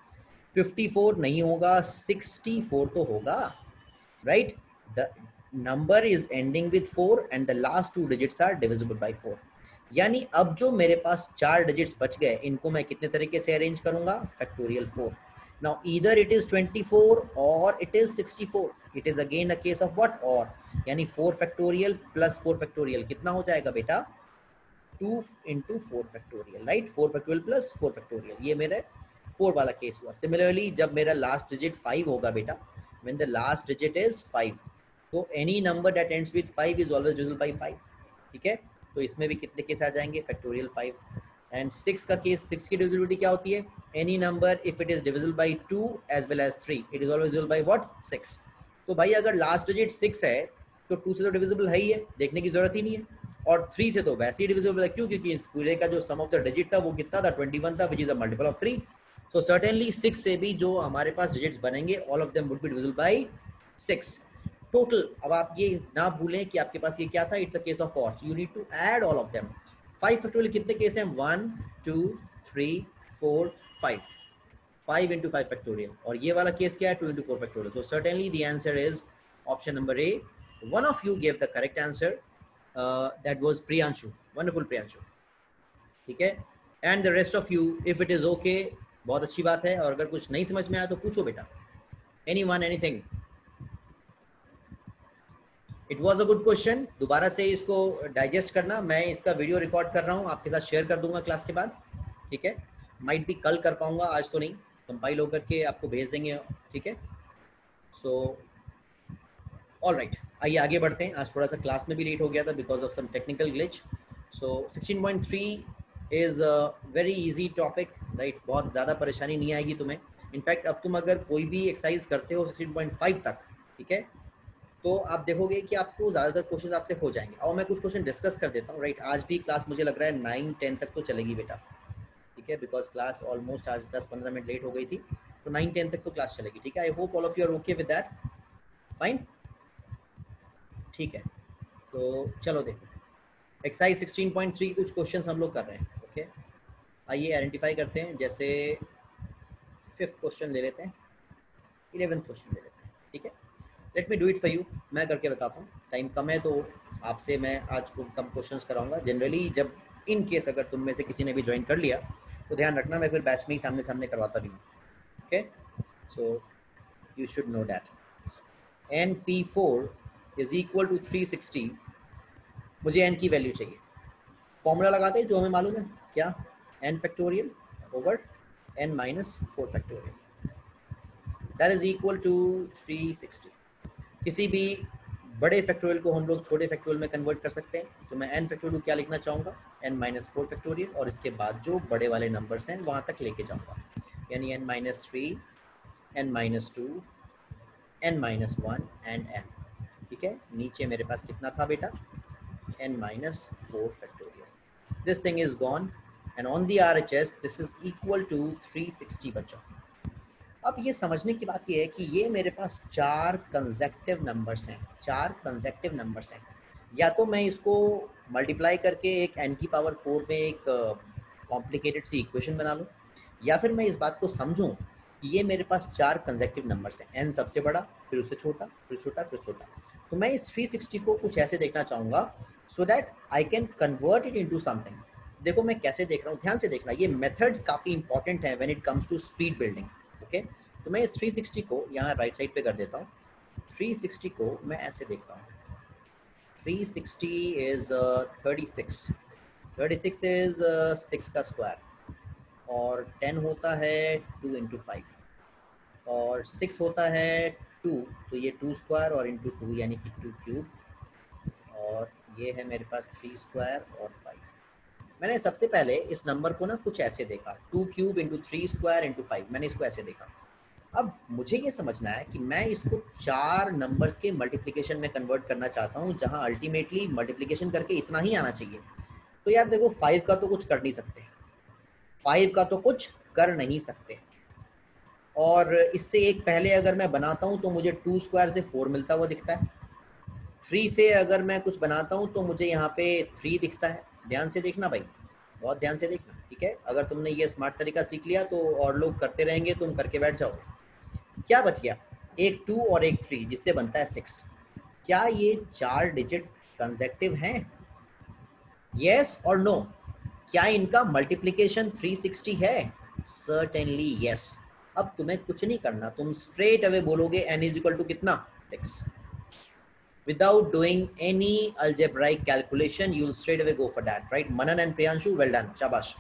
फिफ्टी फोर नहीं होगा, सिक्सटी फोर तो होगा, right? The number is ending with four and the last two digits are divisible by four. यानी अब जो मेरे पास चार डिजिट्स बच गए, इनको मैं कितने तरीके से अरेंज करूंगा? Factorial four. Now either it is twenty-four or it is sixty-four. It is again a case of what? Or यानी four factorial plus four factorial कितना हो जाएगा बेटा? two into four factorial, right? four factorial plus four factorial, ये मेरे four वाला case हुआ। Similarly जब मेरा last digit five होगा बेटा, when the last digit is five, तो any number that ends with five is always divisible by five, ठीक है? तो इसमें भी कितने केस आ जाएंगे? Factorial five. एंड सिक्स का केस, सिक्स की डिविजिबिलिटी क्या होती है? Any number if it is divisible by two as well as three, it is always divisible by what? Six. तो भाई अगर लास्ट डिजिट सिक्स है तो टू से तो डिविजिबल है ही है, देखने की जरूरत ही नहीं है, और थ्री से तो वैसे ही डिविजिबल है। क्यों? क्योंकि इस पूरे का जो सम ऑफ द डिजिट था वो कितना था? ट्वेंटी वन था, which is a multiple of three. So certainly six से भी जो हमारे पास डिजिट्स बनेंगे, all of them would be divisible by six total. अब आप ये ना भूलें कि आपके पास ये क्या था? It's a case of or, you need to add all of them. Five factorial कितने केस हैं? One two three four five, five into five factorial. और ये वाला केस क्या है? Two into four factorial. So certainly the answer is option number A. One of you gave the correct answer, that was Priyanshu. Wonderful Priyanshu, ठीक है? And the rest of you, if it is okay, बहुत अच्छी बात है। और अगर कुछ नहीं समझ में आया तो पूछो बेटा, anyone, anything. It was a good question. दोबारा से इसको डाइजेस्ट करना, मैं इसका वीडियो रिकॉर्ड कर रहा हूँ, आपके साथ शेयर कर दूंगा क्लास के बाद, ठीक है? माइट भी कल कर पाऊंगा, आज तो नहीं, कंपाइल होकर के आपको भेज देंगे, ठीक है? सो ऑल राइट, आइए आगे बढ़ते हैं। आज थोड़ा सा क्लास में भी लेट हो गया था because of some technical glitch. So sixteen point three is a very easy topic, right? बहुत ज़्यादा परेशानी नहीं आएगी तुम्हें। इनफैक्ट अब तुम अगर कोई भी एक्सरसाइज करते हो सिक्सटीन पॉइंट फाइव तक, ठीक है, तो आप देखोगे कि आपको ज़्यादातर क्वेश्चन आपसे हो जाएंगे। और मैं कुछ क्वेश्चन डिस्कस कर देता हूँ, राइट? आज भी क्लास मुझे लग रहा है नाइन टेन तक तो चलेगी बेटा, ठीक है? बिकॉज क्लास ऑलमोस्ट आज दस पंद्रह मिनट लेट हो गई थी, तो नाइन टेन तक तो क्लास चलेगी, ठीक है? I hope all of you are okay with that, fine, ठीक है? तो चलो देखते हैं एक्सरसाइज सिक्सटीन पॉइंट थ्री कुछ क्वेश्चन हम लोग कर रहे हैं, ओके? आइए आइडेंटिफाई करते हैं। जैसे फिफ्थ क्वेश्चन ले लेते हैं, इलेवेंथ क्वेश्चन ले लेते हैं, ठीक है? Let me do it for you, मैं करके बताता हूँ। टाइम कम है तो आपसे मैं आज को कम क्वेश्चंस कराऊंगा। जनरली जब इन केस अगर तुम में से किसी ने भी ज्वाइन कर लिया तो ध्यान रखना, मैं फिर बैच में ही सामने सामने करवाता भी हूँ, okay? So you should know that n P four is equal to three sixty. मुझे एन की वैल्यू चाहिए, फॉर्मूला लगाते हैं जो हमें मालूम है, क्या? N factorial over n minus four factorial, that is equal to three sixty. किसी भी बड़े फैक्टोरियल को हम लोग छोटे फैक्टोरियल में कन्वर्ट कर सकते हैं। तो मैं एन फैक्टोरियल को क्या लिखना चाहूँगा? एन माइनस फोर फैक्टोरियल, और इसके बाद जो बड़े वाले नंबर्स हैं वहाँ तक लेके जाऊँगा, यानी n minus three, n minus two, n minus one and n, ठीक है? नीचे मेरे पास कितना था बेटा? N minus four factorial. This thing is gone and on the R H S this is equal to three sixty बचा। अब ये समझने की बात ये है कि ये मेरे पास चार कंसेक्टिव नंबर्स हैं, चार कंसेक्टिव नंबर्स हैं। या तो मैं इसको मल्टीप्लाई करके एक n की पावर फोर में एक कॉम्प्लिकेटेड सी इक्वेशन बना लूँ, या फिर मैं इस बात को समझूं कि ये मेरे पास चार कंसेक्टिव नंबर्स हैं, n सबसे बड़ा, फिर उससे छोटा, फिर छोटा, फिर छोटा। तो मैं इस थ्री सिक्सटी को कुछ ऐसे देखना चाहूँगा so that I can convert it into something. देखो मैं कैसे देख रहा हूँ, ध्यान से देखना, ये मेथड्स काफ़ी इंपॉर्टेंट है when it comes to speed building, okay? तो मैं इस थ्री सिक्सटी को यहाँ राइट साइड पे कर देता हूँ। थ्री सिक्सटी को मैं ऐसे देखता हूँ, three sixty is thirty six, thirty six is six का स्क्वायर, और टेन होता है टू इंटू फाइव, और सिक्स होता है टू, तो ये टू स्क्वायर और इंटू टू यानी कि टू क्यूब, और ये है मेरे पास थ्री स्क्वायर और फाइव। मैंने सबसे पहले इस नंबर को ना कुछ ऐसे देखा, two cube into three square into five, मैंने इसको ऐसे देखा। अब मुझे ये समझना है कि मैं इसको चार नंबर्स के मल्टीप्लिकेशन में कन्वर्ट करना चाहता हूँ, जहाँ अल्टीमेटली मल्टीप्लिकेशन करके इतना ही आना चाहिए। तो यार देखो, फाइव का तो कुछ कर नहीं सकते, फाइव का तो कुछ कर नहीं सकते, और इससे एक पहले अगर मैं बनाता हूँ तो मुझे टू स्क्वायर से फोर मिलता हुआ दिखता है, थ्री से अगर मैं कुछ बनाता हूँ तो मुझे यहाँ पे थ्री दिखता है। ध्यान से देखना भाई, बहुत ध्यान से देखना। ठीक है, अगर तुमने ये स्मार्ट तरीका सीख लिया तो और लोग करते रहेंगे, तुम करके बैठ जाओगे। क्या बच गया, एक टू और एक थ्री जिससे बनता है सिक्स। क्या ये चार डिजिट कंसेक्टिव हैं? यस और नो। क्या इनका मल्टीप्लिकेशन थ्री सिक्सटी है? Certainly yes. अब तुम्हें कुछ नहीं करना, तुम स्ट्रेट अवे बोलोगे n इज इक्वल टू कितना, six. without doing any algebraic calculation you will straight away go for that, right? Manan and Priyanshu, well done, शाबाश।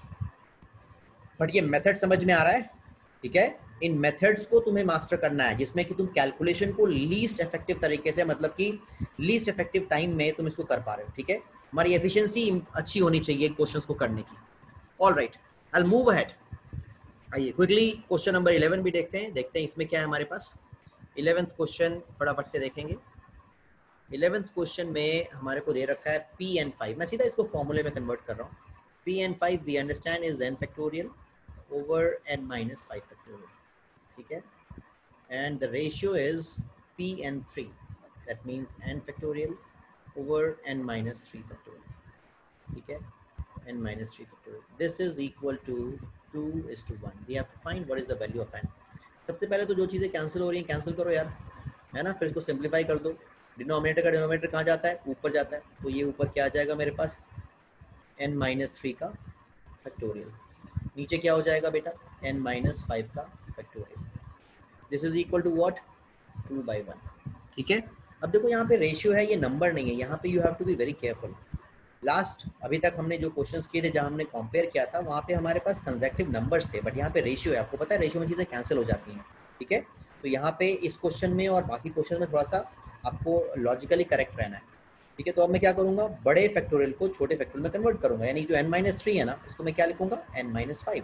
बट ये मेथड समझ में आ रहा है, ठीक है? इन मेथड्स को तुम्हें मास्टर करना है जिसमें कि तुम कैलकुलेशन को लीस्ट इफेक्टिव तरीके से, मतलब कि लीस्ट इफेक्टिव टाइम में तुम इसको कर पा रहे हो, ठीक है? हमारी एफिशिएंसी अच्छी होनी चाहिए क्वेश्चंस को करने की। All right, I will move ahead. आइए क्विकली क्वेश्चन नंबर इलेवन भी देखते हैं, देखते हैं इसमें क्या है हमारे पास। इलेवेंथ क्वेश्चन फटाफट से देखेंगे। इलेवेंथ क्वेश्चन में हमारे को दे रखा है पी एन फाइव। मैं सीधा इसको फॉर्मूले में कन्वर्ट कर रहा हूँ। P n five we understand is n factorial over n minus five factorial, ठीक है? And the ratio is P n three, that means n factorial over n minus three factorial, ठीक है? N minus three factorial, this is equal to two is to one. We have to find what is the value of n. सबसे पहले तो जो चीज़ें cancel हो रही हैं कैंसिल करो यार, है ना? फिर इसको सिंप्लीफाई कर दो। डिनोमिनेटर का डिनोमिनेटर कहाँ जाता है, ऊपर जाता है, तो ये ऊपर क्या आ जाएगा मेरे पास, n माइनस थ्री का फैक्टोरियल। नीचे क्या हो जाएगा बेटा, n माइनस फाइव का factorial. This is equal to what, two by one, ठीक है? अब देखो यहाँ पे रेशियो है, ये नंबर नहीं है, यहाँ पे you have to be very careful. Last अभी तक हमने जो क्वेश्चंस किए थे जहाँ हमने कंपेयर किया था वहाँ पे हमारे पास कंसेक्टिव नंबर्स थे, बट यहाँ पे रेशियो है। आपको पता है रेशियो में चीज़ें कैंसिल हो जाती हैं, ठीक है? तो यहाँ पे इस क्वेश्चन में और बाकी क्वेश्चन में थोड़ा सा आपको लॉजिकली करेक्ट रहना है, ठीक है? तो अब मैं क्या करूँगा, बड़े फैक्टोरियल को छोटे फैक्टोरियल में कन्वर्ट करूँगा, यानी जो n माइनस थ्री है ना, इसको मैं क्या लिखूंगा, n माइनस फाइव।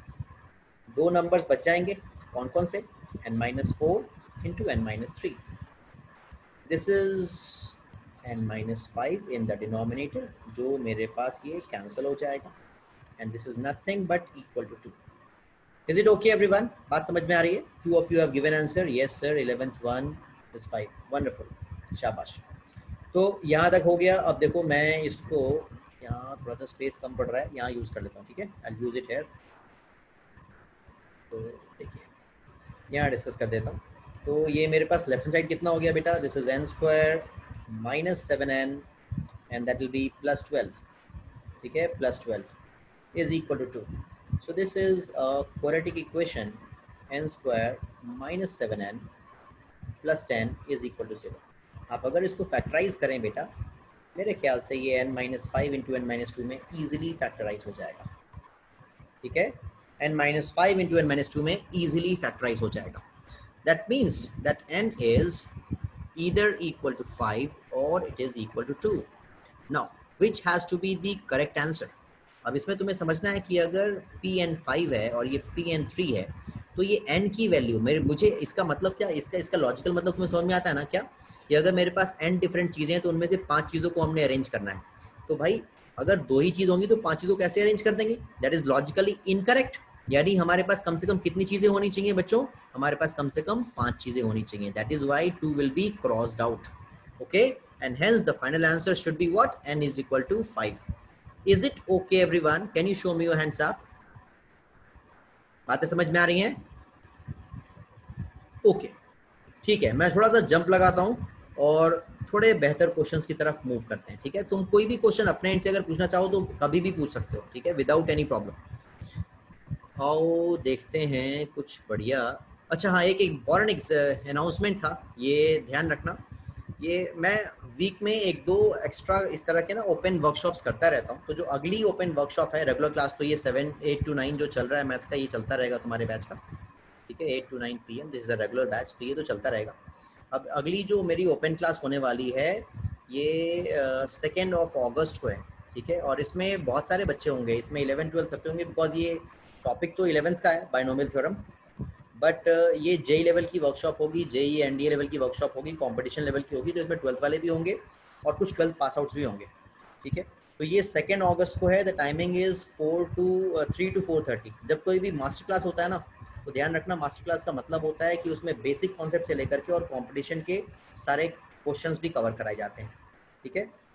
दो नंबर्स बच जाएंगे, कौन कौन से, n minus four into n minus three. This is n minus five in the denominator, जो मेरे पास ये कैंसिल हो जाएगा, and this is nothing but equal to two. Is it okay everyone? बात समझ में आ रही है? Two of you have given answer. Yes sir. Eleventh one is five. Wonderful. शाबाश। तो यहाँ तक हो गया। अब देखो मैं इसको यहाँ थोड़ा सा स्पेस कम पड़ रहा है, यहाँ यूज कर लेता हूँ, ठीक है? I'll use it here. तो देखिए यहाँ डिस्कस कर देता हूँ। तो ये मेरे पास लेफ्ट हैंड साइड कितना हो गया बेटा, this is n square minus seven n and that will be plus twelve, ठीक है? Plus twelve is equal to two. So this is a quadratic equation, n square minus seven n plus ten is equal to zero. आप अगर इसको factorise करें बेटा, मेरे ख्याल से ये n minus five into n minus two में easily फैक्टराइज हो जाएगा, ठीक है? n minus five into n minus two में easily फैक्टराइज हो जाएगा. That means that n is either equal to five or it is equal to two. Now, which has to be the correct answer? अब इसमें तुम्हें समझना है कि अगर पी एन फाइव है और ये पी एन थ्री है तो ये n की वैल्यू मेरे मुझे इसका मतलब क्या, इसका इसका लॉजिकल मतलब तुम्हें समझ में आता है ना क्या, कि अगर मेरे पास n डिफरेंट चीज़ें हैं तो उनमें से पांच चीज़ों को हमने अरेंज करना है। तो भाई अगर दो ही चीज़ होंगी तो पांच चीज़ों को कैसे अरेंज कर देंगे, दैट इज लॉजिकली इनकरेक्ट। यानी हमारे पास कम से कम कितनी चीज़ें होनी चाहिए बच्चों, हमारे पास कम से कम पांच चीज़ें होनी चाहिए। That is Y two will be crossed out, okay? And hence the final answer should be what, n is equal to five. Is it okay everyone? Can you show me your hands up? बातें समझ में आ रही हैं? Okay, ठीक है। मैं थोड़ा सा जंप लगाता हूं और थोड़े बेहतर क्वेश्चंस की तरफ मूव करते हैं, ठीक है? तुम कोई भी क्वेश्चन अपने एंड से अगर पूछना चाहो तो कभी भी पूछ सकते हो, ठीक है? Without any problem. आओ देखते हैं कुछ बढ़िया। अच्छा हाँ, एक इम्पॉर्टेंट अनाउंसमेंट था, ये ध्यान रखना। ये मैं वीक में एक दो एक्स्ट्रा इस तरह के ना ओपन वर्कशॉप्स करता रहता हूँ। तो जो अगली ओपन वर्कशॉप है, रेगुलर क्लास तो ये सेवन एट टू नाइन जो चल रहा है मैथ्स का, ये चलता रहेगा तुम्हारे बैच का, ठीक है? Eight to nine P M this is a regular batch, तो ये तो चलता रहेगा। अब अगली जो मेरी ओपन क्लास होने वाली है ये सेकेंड ऑफ अगस्त को है, ठीक है? और इसमें बहुत सारे बच्चे होंगे, इसमें इलेवन ट्वेल्थ सबके होंगे, बिकॉज ये टॉपिक तो इलेवेंथ का है, बाइनोमियल थ्योरम, बट ये जेई लेवल की वर्कशॉप होगी, जेई एनडीए लेवल की वर्कशॉप होगी, कंपटीशन लेवल की होगी, तो इसमें ट्वेल्थ वाले भी होंगे और कुछ ट्वेल्थ पास आउट्स भी होंगे, ठीक है? तो ये सेकेंड अगस्त को है। The timing is four to three to four thirty. जब कोई भी मास्टर क्लास होता है ना, तो ध्यान रखना मास्टर क्लास का मतलब होता है कि उसमें बेसिक कॉन्सेप्ट से लेकर के और कंपटीशन के सारे क्वेश्चंस भी कवर कराए जाते हैं, ठीक है?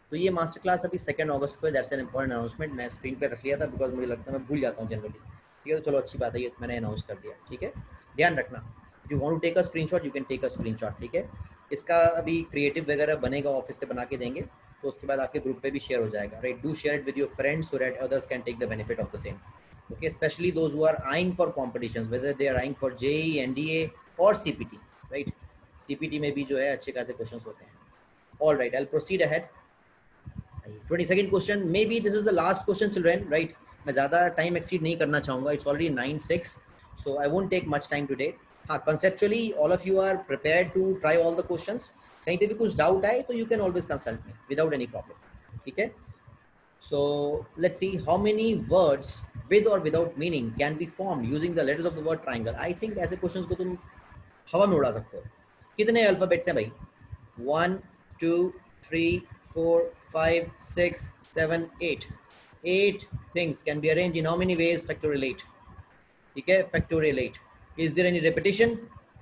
तो ये मास्टर क्लास अभी सेकंड अगस्त को, दैट्स एन इंपॉर्टेंट अनाउंसमेंट। मैं स्क्रीन पे रख लिया था बिकॉज मुझे लगता है मैं भूल जाता हूँ जनरली, ठीक है। तो चलो अच्छी बात है, ये मैंने अनाउंस कर दिया, ठीक है। ध्यान रखना, if you want to take a screenshot you can take a screenshot, ठीक है। इसका अभी क्रिएटिव वगैरह बनेगा, ऑफिस से बना के देंगे, तो उसके बाद आपके ग्रुप पे भी शेयर हो जाएगा, right. Do share it with your friends so that others can take the benefit of the same, okay, especially those who are eyeing for competitions, whether they are eyeing for J E E, N D A or C P T, right? C P T में भी जो है अच्छे खासे questions होते हैं। All right, I'll proceed ahead. twenty-second question, maybe this is the last question children, right? मैं ज़्यादा time exceed नहीं करना चाहूँगा, it's already nine six, so I won't take much time today. हाँ, conceptually all of you are prepared to try all the questions. कहीं पे भी कुछ doubt आए तो you can always consult me without any problem, ठीक है? So let's see how many words with or without meaning can be formed using the letters of the word triangle. I think ऐसे questions को तुम हवा में उड़ा सकते हो। कितने अल्फाबेट्स हैं भाई? One, two, three, four, five, six, seven, eight. Eight things can be arranged in how many ways? Factorial eight. ठीक है, factorial eight. Is there any repetition?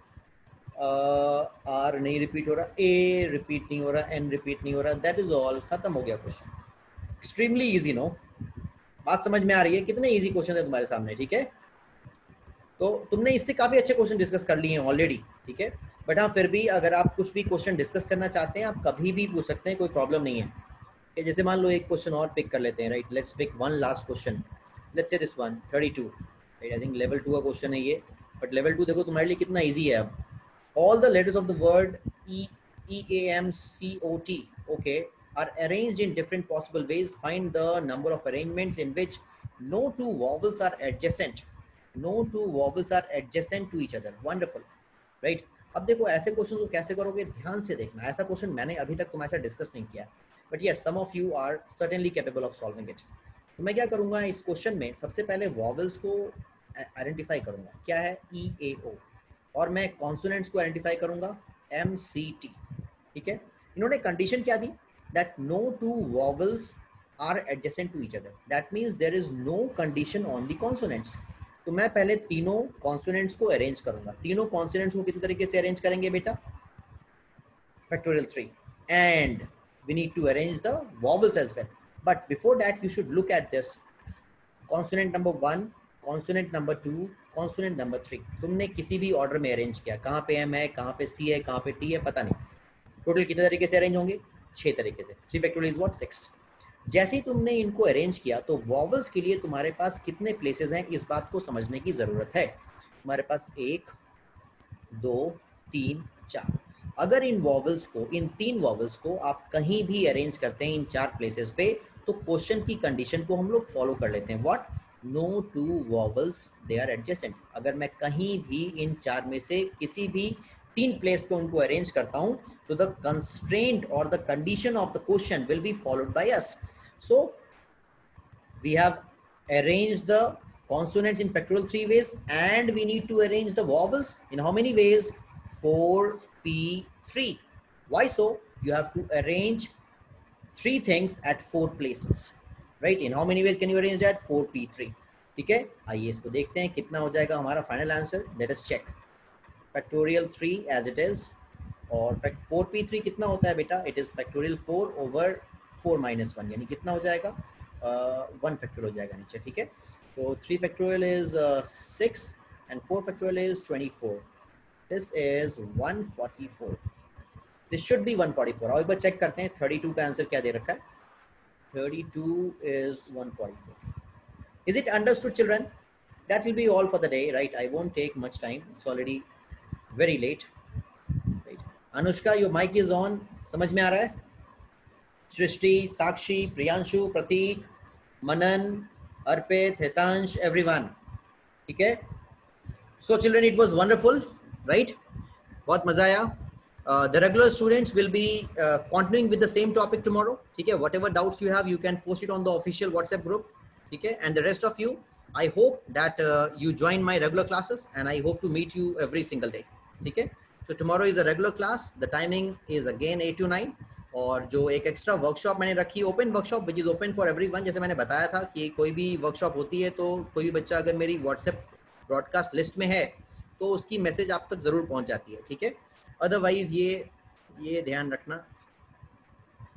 R नहीं repeat हो रहा, A repeat नहीं हो रहा, N repeat नहीं हो रहा. That is all. खत्म हो गया क्वेश्चन। Extremely easy, no? बात समझ में आ रही है? कितने इजी क्वेश्चन है तुम्हारे सामने, ठीक है। तो तुमने इससे काफी अच्छे क्वेश्चन डिस्कस कर लिए हैं ऑलरेडी, ठीक है। बट हाँ, फिर भी अगर आप कुछ भी क्वेश्चन डिस्कस करना चाहते हैं आप कभी भी पूछ सकते हैं, कोई प्रॉब्लम नहीं है। जैसे मान लो एक क्वेश्चन और पिक कर लेते हैं, right. Let's pick one last question, let's say this one thirty two, right. I think level two का क्वेश्चन है ये, बट लेवल टू देखो तुम्हारे लिए कितना ईजी है। अब all the letters of the word E, E, A, M, C, O, T, okay, are arranged in different possible ways. Find the number of arrangements in which no two vowels are adjacent. No two vowels are adjacent to each other. Wonderful, right? अब देखो ऐसे question को कैसे करोगे, ध्यान से देखना। ऐसा क्वेश्चन मैंने अभी तक तुम्हारे साथ डिस्कस नहीं किया, but yes some of you are certainly capable of solving it. तो मैं क्या करूँगा इस क्वेश्चन में, सबसे पहले वॉवल्स को आइडेंटिफाई करूँगा, क्या है ई ए ओ, और मैं कॉन्सोनेंट्स को आइडेंटिफाई करूंगा एम सी टी, ठीक है। इन्होंने कंडीशन क्या दी, that no two vowels are adjacent to each other, that means there is no condition on the consonants. तो मैं पहले तीनों कॉन्सोनेंट्स को अरेंज करूंगा। तीनों कॉन्सोनेंट्स को कितने तरीके से अरेंज करेंगे बेटा? Factorial three, and we need to arrange the vowels as well. But before that you should look at this, consonant number one, consonant number two, consonant number three, तुमने किसी भी ऑर्डर में अरेंज किया, कहाँ पे M है, कहाँ पे सी है, कहाँ पे टी है, पता नहीं, टोटल कितने तरीके से अरेंज होंगे? छह तरीके से। Three factorial is what? Six. जैसे ही तुमने इनको अरेंज किया तो वॉवल्स के लिए तुम्हारे पास कितने प्लेसेस हैं, इस बात को समझने की जरूरत है। तुम्हारे पास एक, दो, तीन, चार। अगर इन वॉवल्स को, इन तीन वॉवल्स को आप कहीं भी अरेंज करते हैं इन चार प्लेसेस पे, तो क्वेश्चन की कंडीशन को हम लोग फॉलो कर लेते हैं। What? No two vowels they are adjacent. अगर मैं कहीं भी इन चार में से किसी भी तीन प्लेस पे उनको अरेंज करता हूं तो द कंस्ट्रेंट और the condition of the question will be followed by us. So we have arranged the consonants in factorial three ways and we need to arrange the vowels in how many ways? four P three. Why so? You have to arrange three things at four places, right? In how many ways can you arrange that? four P three. ठीक है, आइए इसको देखते हैं कितना हो जाएगा हमारा final answer. Let us check factorial three as it is, और four P three कितना होता है बेटा? It is factorial four over four minus one, यानी कितना हो जाएगा? वन फैक्टोरियल हो जाएगा नीचे, ठीक है। तो three factorial is six and four factorial is twenty four. This is one forty four, this should be one forty four. और एक बार चेक करते हैं थर्टी टू का आंसर क्या दे रखा है। Thirty two is one forty four. Is it understood children? That will be all for the day, right? I won't take much time, it's already very late, right? Anushka your mic is on, समझ में आ रहा है? सृष्टि, साक्षी, प्रियांशु, प्रतीक, मनन, अर्पित, Hitansh, everyone, ठीक है। So children it was wonderful, right? बहुत मजा आया। The regular students will be continuing with the same topic tomorrow, ठीक है। Whatever doubts you have you can post it on the official WhatsApp group, ठीक है। And the rest of you, I hope that you join my regular classes and I hope to meet you every single day, ठीक है। So tomorrow is a regular class, the timing is again eight to nine, और जो एक extra workshop मैंने रखी, open workshop which is open for everyone. जैसे मैंने बताया था कि कोई भी वर्कशॉप होती है तो कोई भी बच्चा अगर मेरी व्हाट्सएप ब्रॉडकास्ट लिस्ट में है तो उसकी मैसेज आप तक ज़रूर पहुंच जाती है, ठीक है। अदरवाइज ये ये ध्यान रखना,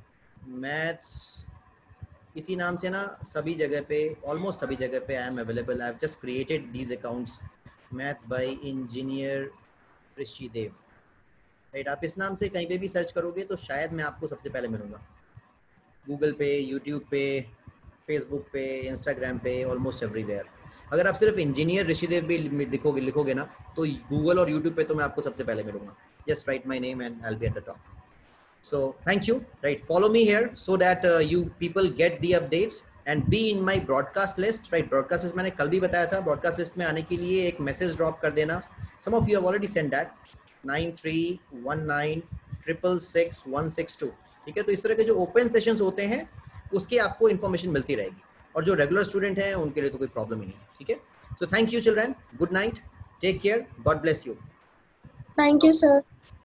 मैथ्स इसी नाम से ना सभी जगह पे, ऑलमोस्ट सभी जगह पे I am available. I have just created these accounts, maths by engineer Rishidev, right. आप इस नाम से कहीं पे भी सर्च करोगे तो शायद मैं आपको सबसे पहले मिलूंगा. गूगल पे, यूट्यूब पे, फेसबुक पे, इंस्टाग्राम पे, ऑलमोस्ट एवरीवेयर. अगर आप सिर्फ इंजीनियर ऋषिदेव भी लिखोगे लिखोगे ना तो गूगल और यूट्यूब पे तो मैं आपको सबसे पहले मिलूंगा. Just write my name and I will be at the top. So thank you, right? Follow me here so that uh, you people get the updates and be in my broadcast list, right? Broadcast list मैंने कल भी बताया था. broadcast list में आने के लिए एक मैसेज ड्रॉप कर देना. some of you have already sent that nine three one nine six six six one six two. ठीक है, तो इस तरह के जो ओपन सेशंस होते हैं उसकी आपको इन्फॉर्मेशन मिलती रहेगी, और जो रेगुलर स्टूडेंट हैं उनके लिए तो कोई प्रॉब्लम ही नहीं है. ठीक है, so thank you children, good night, take care, God bless you. Thank you, sir.